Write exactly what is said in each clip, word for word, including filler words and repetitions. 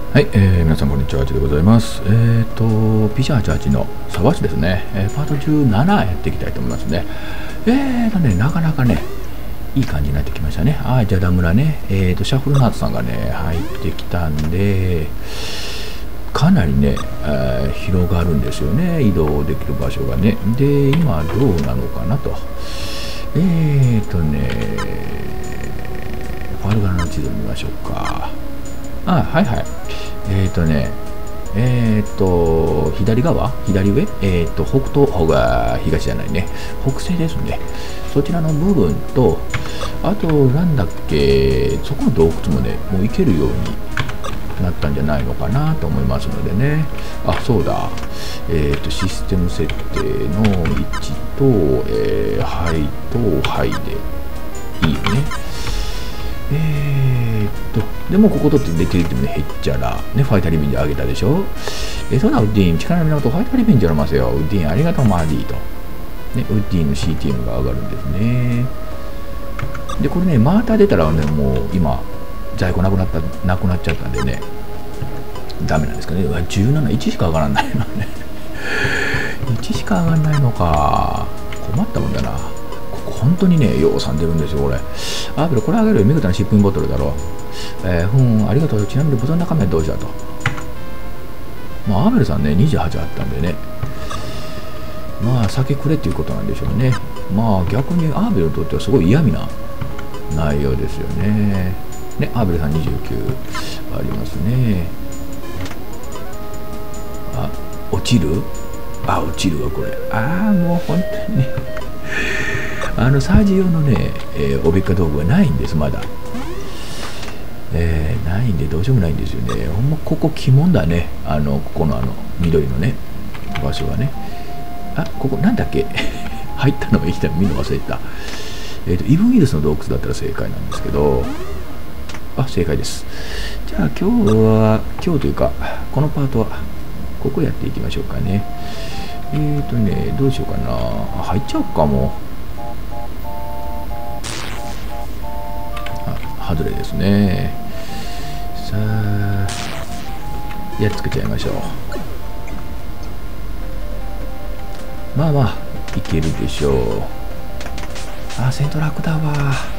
はい、えー、皆さんこんにちは、あちでございます。えーと、ピーシーはちじゅうはちのサバチですね、えー、パートじゅうななやっていきたいと思いますね。えーとね、なかなかね、いい感じになってきましたね。あー、じゃあダムラね、えーと、シャッフルナーツさんがね、入ってきたんで、かなりね、えー、広がるんですよね、移動できる場所がね。で、今どうなのかなと。えーとね、ファルガラの地図見ましょうか。あ、はいはい。えっ、ー、とね、えっ、ー、と、左側左上えっ、ー、と、北東、ほが東じゃないね。北西ですね。そちらの部分と、あと、なんだっけ、そこの洞窟もね、もう行けるようになったんじゃないのかなと思いますのでね。あ、そうだ。えっ、と、システム設定の位置と、えー、はいと、はいでいいよね。えー、っと、でもここ取ってできるってもね、へっちゃら、ね、ファイターリベンジャーあげたでしょ。えー、そうだ、ウッディーン、力の源、ファイターリベンジャーありますよ。ウッディーン、ありがとう、マーディーと。ね、ウッディーンの シーティーエム が上がるんですね。で、これね、マーター出たらね、もう今、在庫なくなった、なくなっちゃったんでね、ダメなんですけどね、じゅうなな、いちしか上がらないのね。いちしか上がらないのか。困ったもんだな。本当にね、ようさん出るんですよ、これ。あ、けどこれあげるよ。見事なシップインボトルだろ。えー、ふん、ありがとう。ちなみにボトルの中身はどうじゃと。まあ、アーベルさんね、にじゅうはちあったんでね。まあ、酒くれっていうことなんでしょうね。まあ、逆にアーベルにとってはすごい嫌味な内容ですよね。ね、アーベルさんにじゅうきゅうありますね。あ、落ちるあ、落ちるわ、これ。ああ、もう本当にね。あのサージ用のね、えー、おべっか道具がないんです、まだ。えー、ないんで、どうしようもないんですよね。ほんま、ここ、鬼門だね。あの、ここのあの、緑のね、場所がね。あ、ここ、なんだっけ入ったのがいいたの見るの忘れた。えっ、ー、と、イブンイルスの洞窟だったら正解なんですけど、あ、正解です。じゃあ、今日は、今日というか、このパートは、ここやっていきましょうかね。えっ、ー、とね、どうしようかな。入っちゃおうかも。外れですね。さあ、やっつけちゃいましょう。まあまあ、いけるでしょう。あ、セントラクだわ。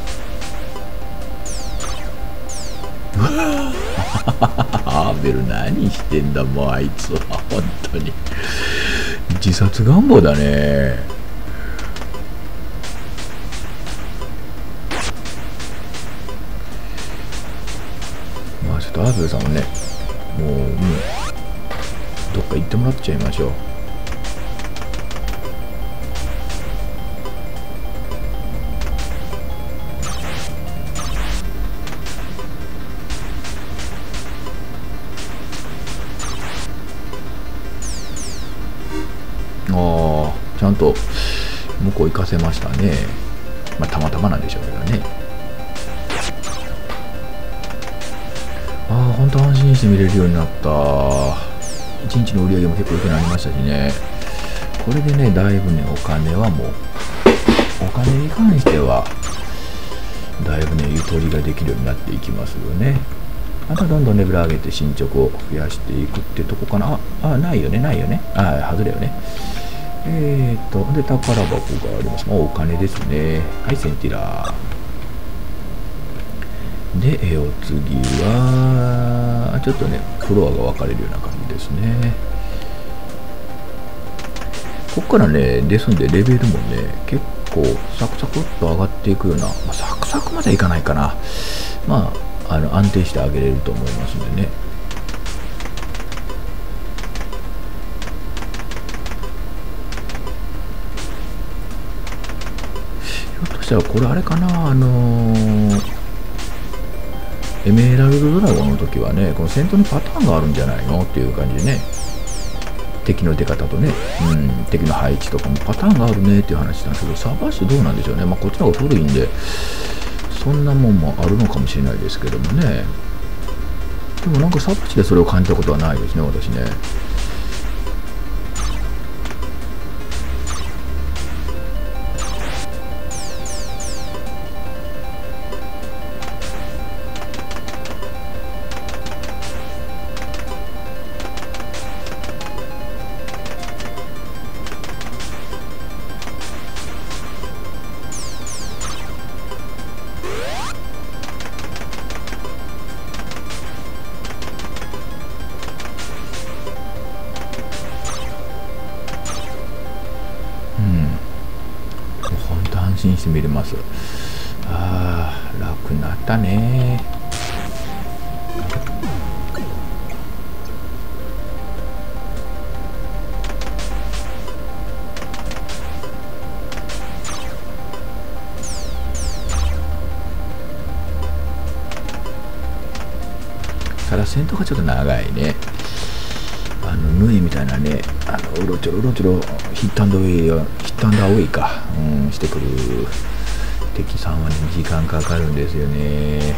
アーベル何してんだ、もうあいつは。本当に。自殺願望だね。ちょっとアーベルさんもね、もう、うん、どっか行ってもらっちゃいましょう。ああ、ちゃんと向こう行かせましたね。まあ、たまたまなんでしょうけどね。ああ、本当安心して見れるようになった。いちにちの売り上げも結構良くなりましたしね。これでね、だいぶね、お金はもう、お金に関しては、だいぶね、ゆとりができるようになっていきますよね。またどんどんレベル上げて進捗を増やしていくってとこかな。あ、あ、ないよね、ないよね。あ、外れよね。えーっと、で、宝箱があります。お金ですね。はい、センティラー。で、えお次は、ちょっとね、フロアが分かれるような感じですね。ここからね、ですんで、レベルもね、結構サクサクっと上がっていくような、まあ、サクサクまではいかないかな。まあ、あの安定して上げれると思いますんでね。ひょっとしたら、これあれかな、あのー、エメラルドドラゴンの時はね、この戦闘のパターンがあるんじゃないのっていう感じでね、敵の出方とね、うん、敵の配置とかもパターンがあるねっていう話なんですけど、サバッシュどうなんでしょうね。まあ、こっちの方が古いんで、そんなもんもあるのかもしれないですけどもね。でもなんかサバッシュでそれを感じたことはないですね、私ね。 じで見れます。ああ、楽になったね。ただ戦闘がちょっと長いね。あのヌエみたいなね、あのうろちょろうろちょろヒットアンドウェイヒットアンドアウェイか、うん、してくる敵さんはね時間かかるんですよね。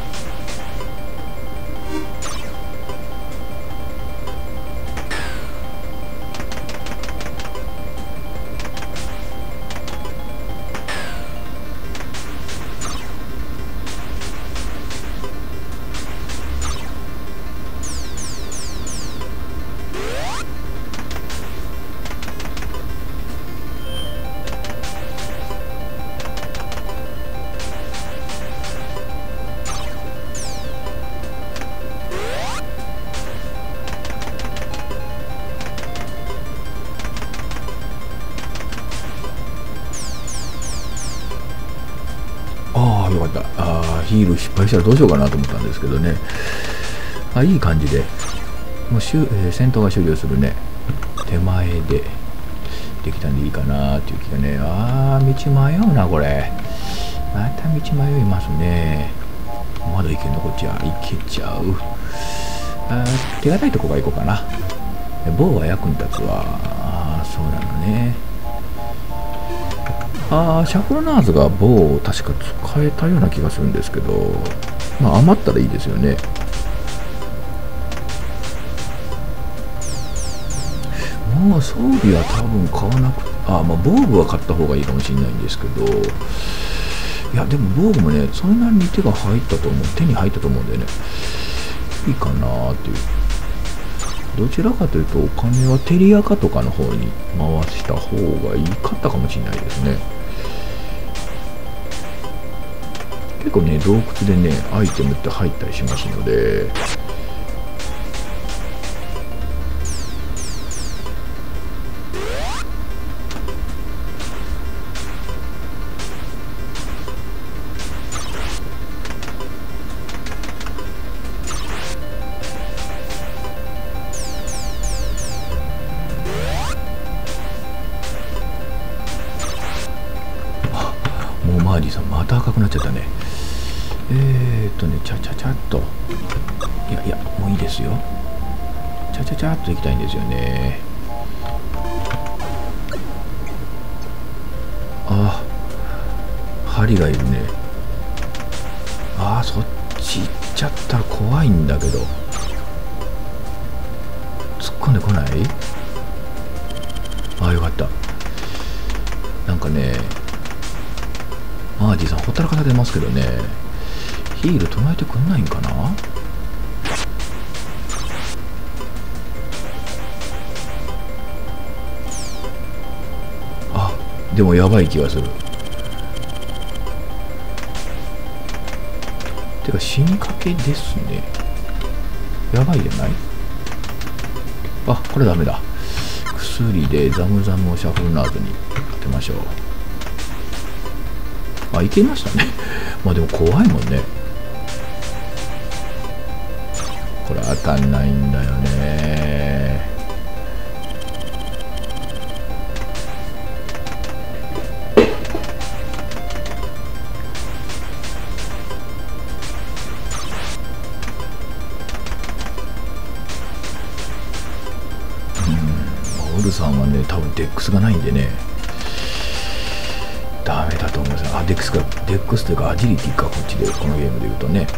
ああ、よかった。ああ、ヒール失敗したらどうしようかなと思ったんですけどね。あ、いい感じで、もうしゅ、えー、戦闘が終了するね、手前でできたんでいいかなっていう気がね。ああ、道迷うな、これ。また道迷いますね。まだ行けんの、こっちは。行けちゃう。あー、手堅いとこが行こうかな。棒は役に立つわ。ああ、そうなのね。ああ、シャフルナーズが棒を確か使えたような気がするんですけど、まあ余ったらいいですよね。もう装備は多分買わなくて、ああ、まあ防具は買った方がいいかもしれないんですけど、いやでも防具もね、それなりに手が入ったと思う、手に入ったと思うんでね、いいかなっていう。どちらかというとお金はテリアカとかの方に回した方がいいかったかもしれないですね。結構ね、洞窟でねアイテムって入ったりしますので、もうマーディさんまた赤くなっちゃったね。えーっとね、ちゃちゃちゃっと、いやいや、もういいですよ。ちゃちゃちゃっといきたいんですよね。ああ、針がいるね。ああ、そっち行っちゃったら怖いんだけど。突っ込んでこない？ああ、よかった。なんかね、マーディさんほったらかされてますけどね、ヒール唱えてくんないんかな。あ、でもやばい気がする。てか死にかけですね。やばいじゃない？あ、これダメだ。薬でザムザムをシャフルナーズに当てましょう。あ、いけましたね。まあでも怖いもんね。これ当たんないんだよね。うん、オルさんはね、多分デックスがないんでね、ダメだと思います。あ、デックスか、デックスというかアジリティか、こっちで、このゲームで言うとね。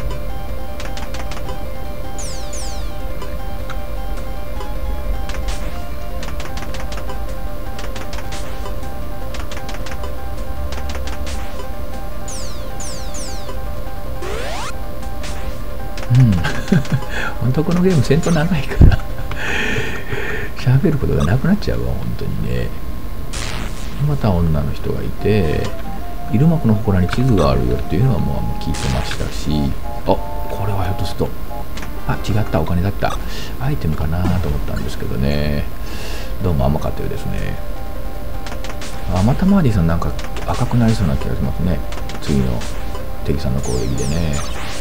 うん。本当このゲーム戦闘長いから喋ることがなくなっちゃうわ、本当にね。また女の人がいて、入間区の祠に地図があるよっていうのはもう聞いてましたし、あ、これはひょっとすると、あ、違った、お金だった、アイテムかなと思ったんですけどね、どうも甘かったようですね。あ、またマーディさんなんか赤くなりそうな気がしますね。次の敵さんの攻撃でね。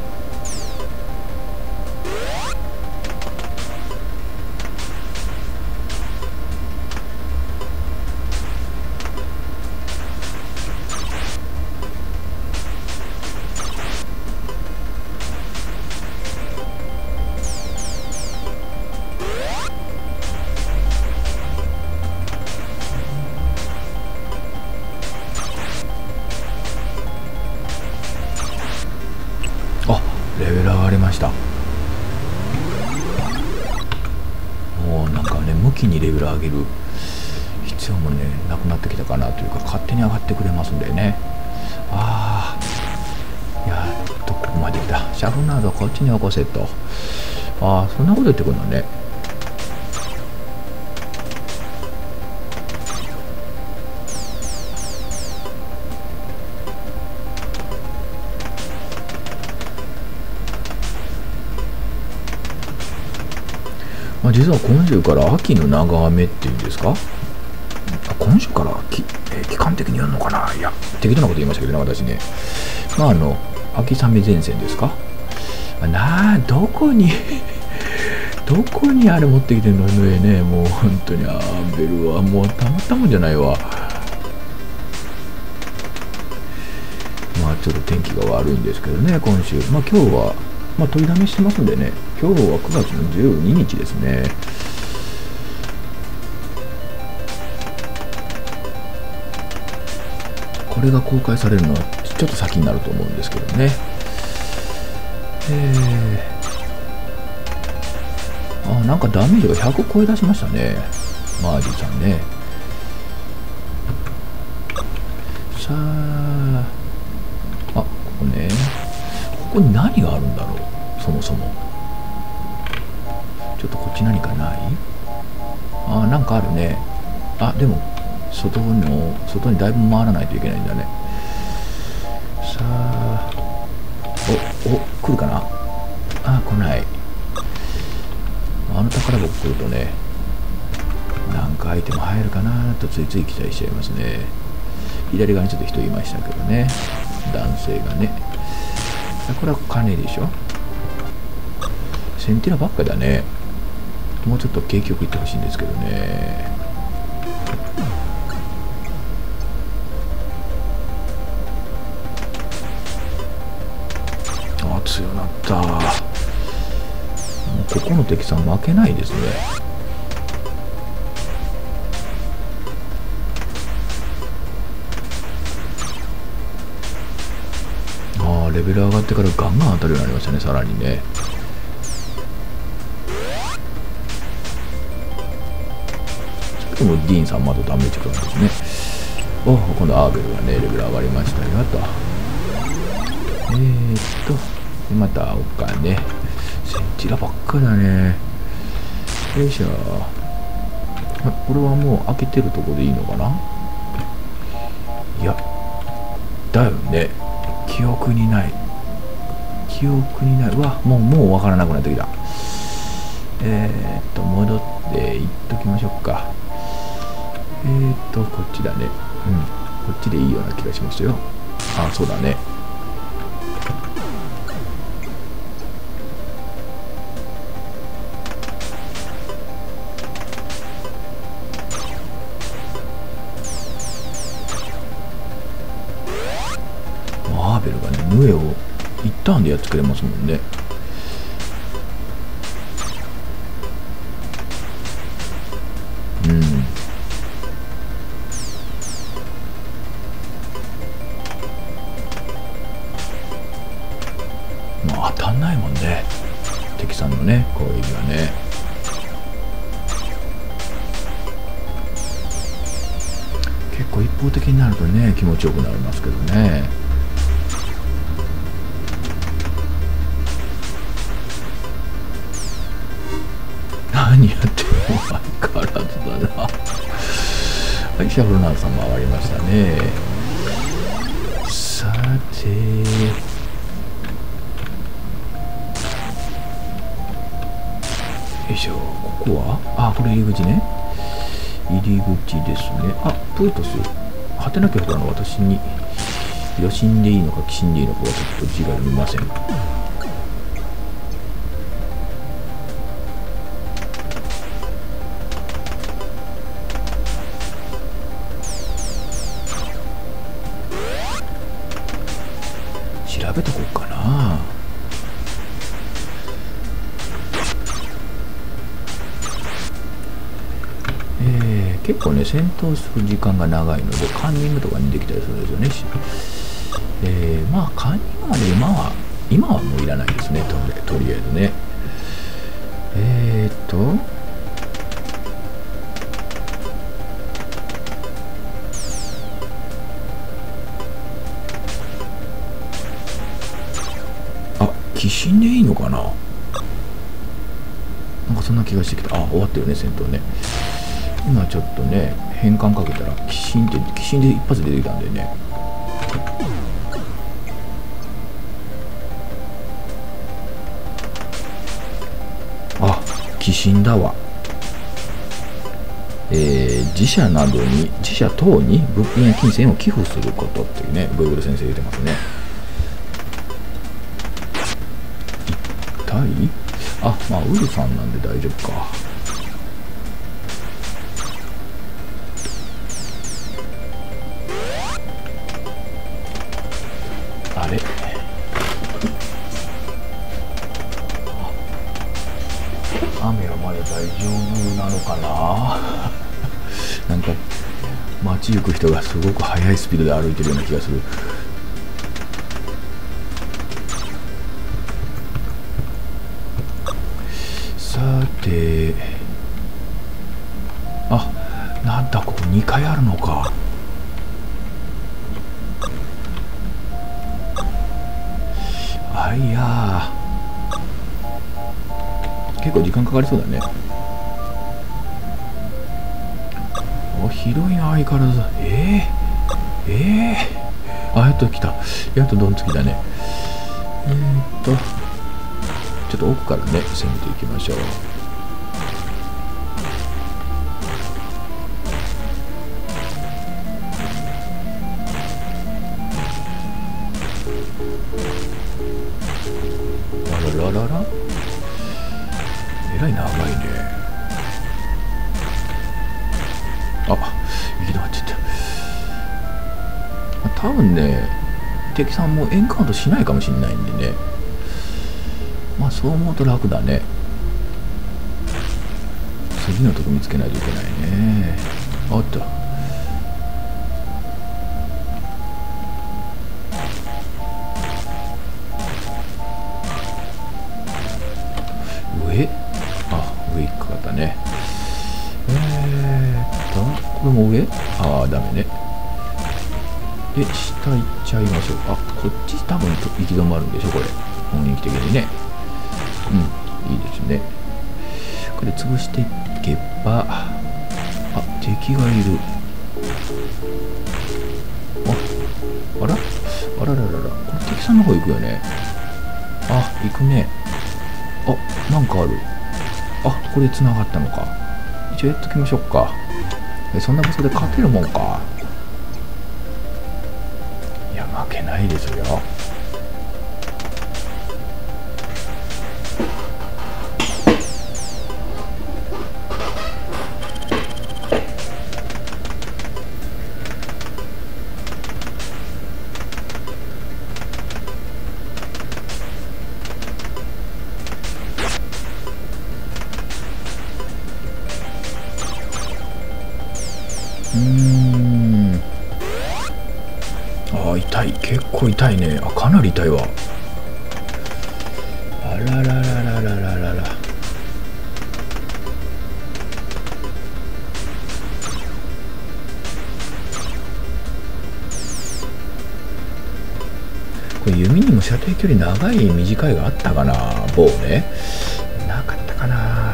レベル上がりました。もうなんかね、向きにレベル上げる必要もねなくなってきたかなというか、勝手に上がってくれますんでね。ああ、やっとここまで来た。シャフナードこっちに起こせと。ああ、そんなこと言ってくるのね。まあ、実は今週から秋の長雨っていうんですか、今週からき、えー、期間的にやるのかな。いや、適当なこと言いましたけどね、私ね。まああの秋雨前線ですか。なあ、どこにどこにあれ持ってきてんのね。もう本当にアーベルはもうたまったもんじゃないわ。まあちょっと天気が悪いんですけどね、今週。まあ今日はまあ取りだめしてますんでね。今日はくがつのじゅうににちですね。これが公開されるのはちょっと先になると思うんですけどね。えー、あ、なんかダメージがひゃく超え出しましたね、マージーさんね。さあ、あ、ここね、ここに何があるんだろう、そもそも。ちょっとこっち何かない？あ、なんかあるね。あ、でも外の外にだいぶ回らないといけないんだね。さあ、おお、来るかな。あ、来ない。あの宝箱来るとね、なんかアイテム入るかなとついつい期待しちゃいますね。左側にちょっと人いましたけどね、男性がね。これは金でしょ。センティラばっかだね。もうちょっと景気よくいってほしいんですけどね。あ、強なった。もうここの敵さん負けないですね。ああ、レベル上がってからガンガン当たるようになりましたね、さらにね。でもディーンさんまだダメージくるんですね。お、今度アーベルがねレベル上がりましたよと。えーっとまた青かね、センチラばっかだね。よいしょ。これはもう開けてるとこでいいのかな。いやだよね、記憶にない記憶にない。うわ、もうもう分からなくなってきた。えー、っと戻っていっときましょうか。えーっとこっちだね。うん、こっちでいいような気がしますよ。あ、そうだね。マーベルがね、ヌエを一ターンでやっつけれますもんね。うん。まあ当たんないもんね、敵さんのね攻撃はね。結構一方的になるとね気持ちよくなりますけどね。何やってるの、相変わらずだな。はい、シャフロナールさんも上がりましたね。さて、よいしょ。ここは、あ、これ入り口ね。入り口ですね。あ、プートス勝てなきゃあの私に余震でいいのか寄進でいいのかはちょっと字が読みません。調べとこうかな。えー、結構ね戦闘する時間が長いのでカンニングとかにできたりするんですよね。えー、まあカンニングまで今は今はもういらないですね。とり、とりあえずね。えー、っとあ、寄進でいいのかな。なんかそんな気がしてきた。あ、終わってるね戦闘ね。今ちょっとね変換かけたら寄進って寄進で一発出てきたんでね。あ、寄進だわ。えー、自社などに自社等に物品や金銭を寄付することっていうね、ブーグル先生言ってますね。一体あ、まあウルさんなんで大丈夫か。あれ雨はまだ大丈夫なのかななんか街行く人がすごく速いスピードで歩いてるような気がする。さて、あ、なんだここにかいあるのか。あいや結構時間かかりそうだね。お、広いな相変わらず。えー、えー、あ、やっと来た。やっとドンつきだね。えー、っとちょっと奥からね攻めていきましょう。あらららら、えらい長いね。あ、行き止まっちゃった。多分ね敵さんもエンカウントしないかもしれないんでね。まあそう思うと楽だね。次のとこ見つけないといけないね。おっと、上、あ、上引っかかったね。えーっとこれも上、ああダメね。で下行っちゃいましょう。あ、こっち多分行き止まるんでしょこれ、雰囲気的にね。うん、いいですね。これ潰していけば、あ、敵がいる。あ、あらあらららら、これ敵さんの方行くよね。あ、行くね。あ、なんかある。あ、これ繋がったのか。一応やっときましょうか。え、そんな場所で勝てるもんか。いや、負けないですよ。うーん、あ、痛い、結構痛いね。あ、かなり痛いわ。あらららららららら。これ弓にも射程距離長い短いがあったかな。棒ね、なかったかな。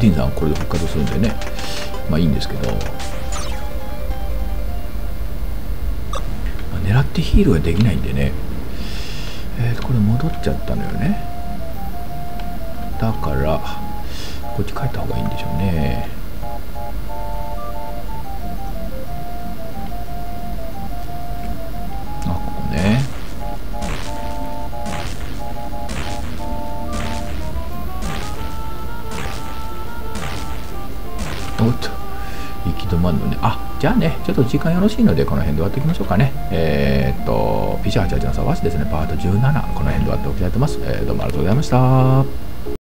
ディンさんこれで復活するんでね、まあいいんですけど、狙ってヒールができないんでね、えー、これ戻っちゃったのよね。だからこっち帰った方がいいんでしょうね。あ、ここね。おっと行き止まるのね。あ、じゃあね、ちょっと時間よろしいのでこの辺で終わっておきましょうかね。えー、っとピシャはちはちのサバスですね、パートじゅうなな、この辺で終わっておきたいと思います。えー、どうもありがとうございました。